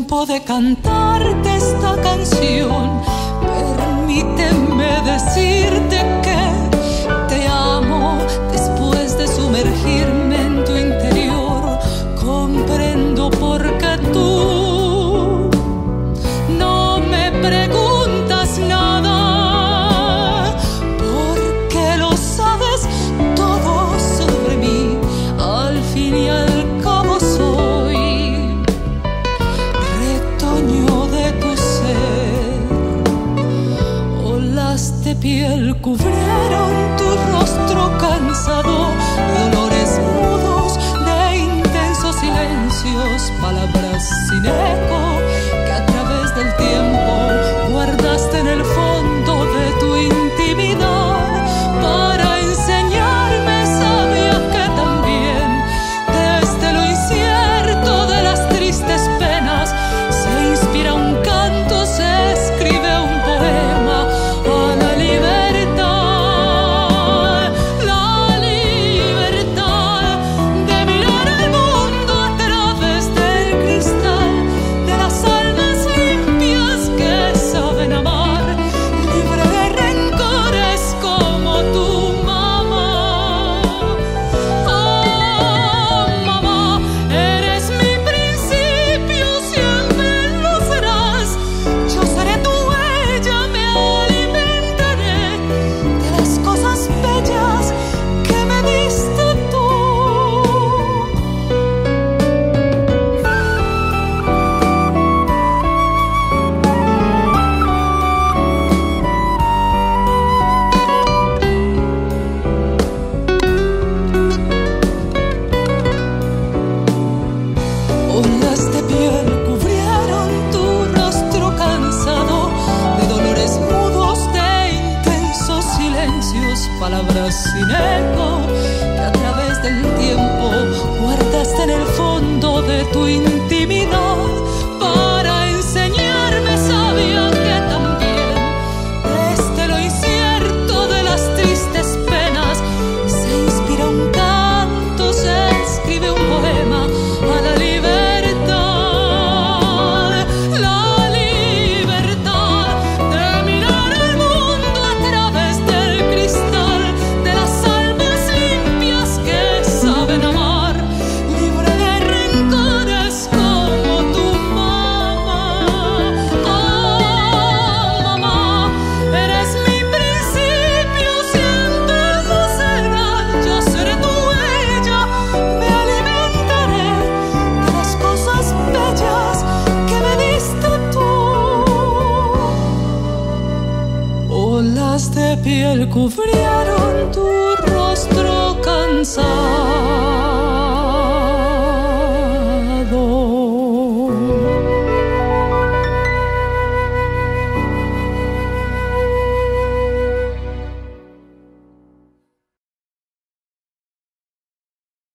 tiempo de cantarte esta canción. Permíteme decirte que te amo después de sumergirme en tu interior. Comprendo por qué tú no me preguntas nada, porque lo sabes todo sobre mí. Al fin y al cabo soy retoño de tu ser. Olas de piel cubrieron tu rostro cansado de dolores mudos, de intensos silencios, palabras sin eco que a través del tiempo guardaste en el fondo de tu intimidad. Para enseñarme sabía que también desde lo incierto de las tristes penas se inspira un canto, se escribe un poema a la libertad de mirar el mundo a través del cristal de las almas limpias que saben amar, libre de rencores como tu mamá. Oh, mamá, eres mi principio, siempre lo serás. Yo seré tu huella, me alimentaré de las cosas bellas que me diste tú. Olas de piel cubrieron tu rostro cansado de dolores mudos, de intensos silencios, palabras sin eco que a través del tiempo guardaste en el fondo de tu intimidad. Para enseñarme sabía que también desde lo incierto de las tristes penas se inspira un canto, se escribe un poema a la libertad de mirar el mundo a través del cristal de las almas limpias que saben amar, libre de rencores como tu mamá. Oh, mamá, eres mi principio, siempre lo serás. Yo seré tu huella, me alimentaré de las cosas bellas que me diste tú. Olas de piel cubrieron tu rostro